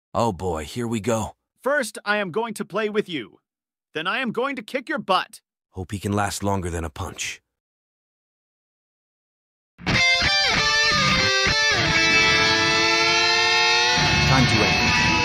Oh boy, here we go. First, I am going to play with you. Then I am going to kick your butt. Hope he can last longer than a punch. Time to end.